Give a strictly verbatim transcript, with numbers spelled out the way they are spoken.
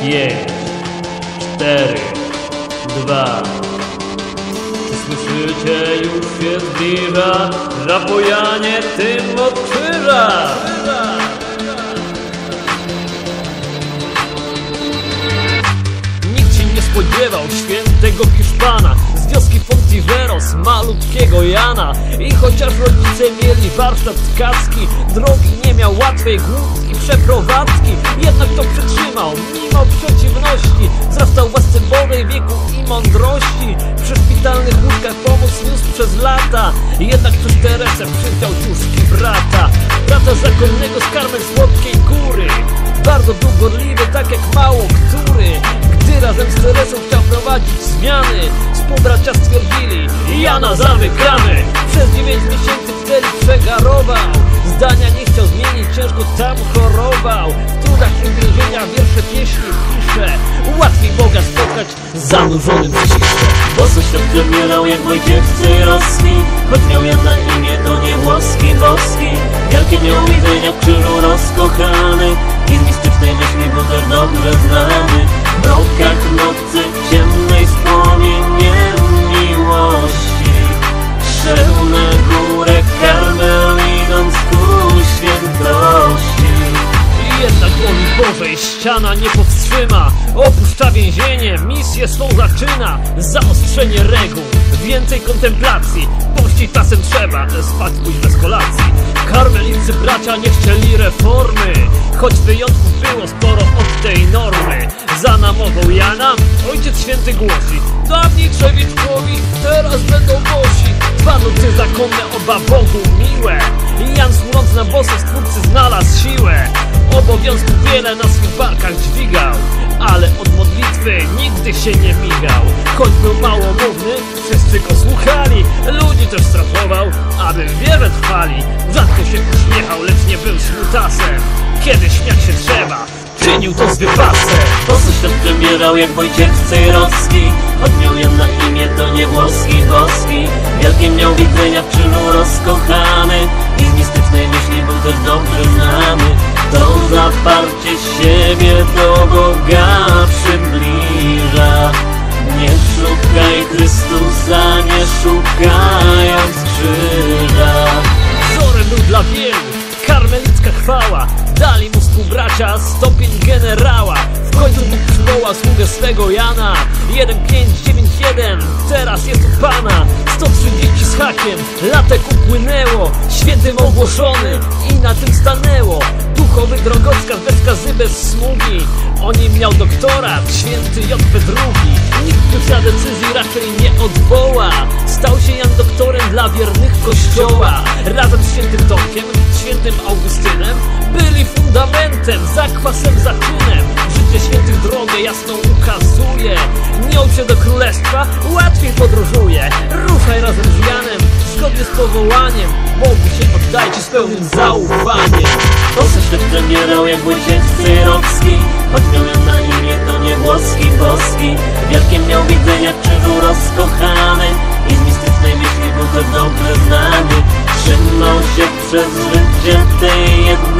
pięć, cztery, dwa. Czy słyszycie, już się zbliża rapojanie tym od krzyża. Nikt się nie spodziewał świętego Hiszpana z wioski Fontiveros, malutkiego Jana. I chociaż rodzice mieli warsztat tkacki, drogi nie miał łatwej, głód i przeprowadzki, jednak to przetrzymał mimo przeciwności. Wzrastał w łasce Bożej, wieku i mądrości. Przy szpitalnych łóżkach pomoc niósł przez lata, jednak przez Teresę przychciał ciuszki brata. Brata zakonnego z Karmel Słodkiej Góry, bardzo długorliwy, tak jak mało który. Gdy razem z Teresą chciał prowadzić zmiany, współbracia stwierdzili: Jana zamykamy. Przez dziewięć miesięcy w celi przegarował, zdania nie chciał zmienić, ciężko tam chorował. W trudach i więzienia wiersze, pieśni pisze, łatwiej Boga spotkać zanurzonym w ciszę. Boso świat wybierał jak Wojciech Cejrowski, choć miał Jan na imię, to nie włoski boski. Wielkie miał widzenia w krzyżu rozkochany i z mistycznej myśli był też dobrze znany. W rokach nocy ciemnej z płomieniem miłości szedł na górę Karmel, idąc ku świętości. Jednak woli Bożej ściana nie powstrzyma, opuszcza więzienie, misję swą zaczyna. Zaostrzenie reguł, więcej kontemplacji, pościć czasem trzeba, spać pójść bez kolacji. Karmelicy bracia nie chcieli reformy, choć wyjątków było sporo od tej normy. Za namową Jana Ojciec Święty głosi: dawniej trzewiczkowi, teraz będą bosi. Dwa nocy zakonne, oba Bogu miłe. Jan służąc na boso Stwórcy znalazł siłę. Obowiązków wiele na swych barkach dźwigał, ale od modlitwy nigdy się nie migał. Choć był małomówny, wszyscy go słuchali. Ludzi też strafował, aby w wierze trwali. Rzadko się uśmiechał, lecz nie był smutasem. Kiedy śmiać się trzeba, czynił to z wypasem. Boso świat przebierał jak Wojciech Cejrowski, choć miał Jan na imię, to nie włoski boski. Wielkie miał widzenia w krzyżu rozkochany i z mistycznej myśli był też dobrze znany. To zaparcie siebie do Boga przybliża. Nie szukaj Chrystusa, nie szukając krzyża. Wzorem był dla wielu karmelicka chwała, dali mu współbracia stopień generała. W końcu Bóg przywołał sługę swego Jana. Jeden pięć dziewięć jeden, teraz jest u Pana. Sto trzydzieści z hakiem, latek upłynęło, świętym ogłoszony i na tym stanęło. Duchowy drogowskaz bez skazy, bez smugi, o nim miał doktorat święty J P drugi. Nikt już za decyzji raczej nie odwoła, stał się Jan doktorem dla wiernych Kościoła. Razem z świętym Tomkiem, świętym Augustynem byli fundamentem, zakwasem, zaczynem. Życie świętych drogę jasną ukazuje, nią się do królestwa łatwiej podróżuje. Ruszaj razem z Janem, zgodnie z powołaniem, Bogu się oddajcie z pełnym zaufaniem. Boso świat przebierał jak Wojciech Cejrowski, choć miał Jan na imię, to nie włoski boski. Wielkie miał widzenia w krzyżu rozkochany i z mistycznej myśli był też dobrze znany. Trzymał się przez życie tej jednej